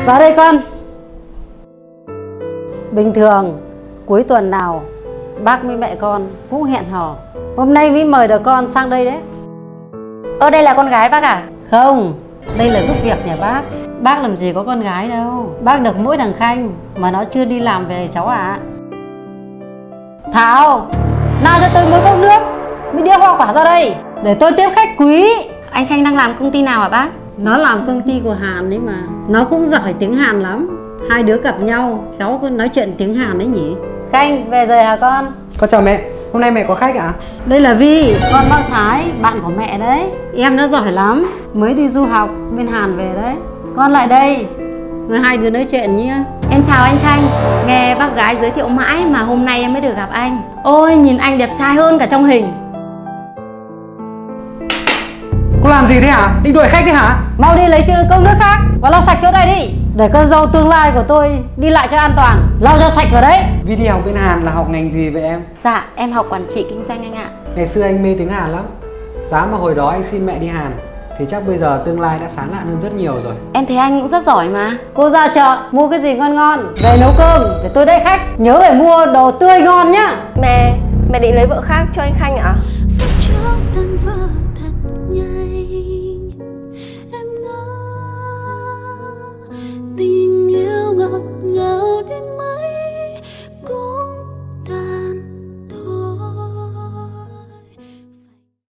Vào đây con. Bình thường cuối tuần nào bác với mẹ con cũng hẹn hò. Hôm nay mới mời được con sang đây đấy. Đây là con gái bác à? Không, đây là giúp việc nhà bác. Bác làm gì có con gái đâu. Bác được mỗi thằng Khanh mà nó chưa đi làm về cháu ạ. Thảo, nào cho tôi mấy cốc nước, mấy đĩa hoa quả ra đây để tôi tiếp khách quý. Anh Khanh đang làm công ty nào hả bác? Nó làm công ty của Hàn đấy mà. Nó cũng giỏi tiếng Hàn lắm. Hai đứa gặp nhau cháu có nói chuyện tiếng Hàn đấy nhỉ. Khanh về rồi hả con? Con chào mẹ, hôm nay mẹ có khách ạ? Đây là Vi, con bác Thái, bạn của mẹ đấy. Em nó giỏi lắm, mới đi du học bên Hàn về đấy. Con lại đây, rồi hai đứa nói chuyện nhé. Em chào anh Khanh. Nghe bác gái giới thiệu mãi mà hôm nay em mới được gặp anh. Ôi, nhìn anh đẹp trai hơn cả trong hình. Cô làm gì thế hả? Định đuổi khách thế hả? Mau đi lấy cốc nước khác và lau sạch chỗ này đi, để con dâu tương lai của tôi đi lại cho an toàn. Lau cho sạch vào đấy. Vi đi học bên Hàn là học ngành gì vậy em? Dạ, em học quản trị kinh doanh anh ạ. Ngày xưa anh mê tiếng Hàn lắm. Giá mà hồi đó anh xin mẹ đi Hàn thì chắc bây giờ tương lai đã sáng lạn hơn rất nhiều rồi. Em thấy anh cũng rất giỏi mà. Cô ra chợ mua cái gì ngon ngon về nấu cơm để tôi đây khách. Nhớ phải mua đồ tươi ngon nhá. Mẹ định lấy vợ khác cho anh Khanh ạ?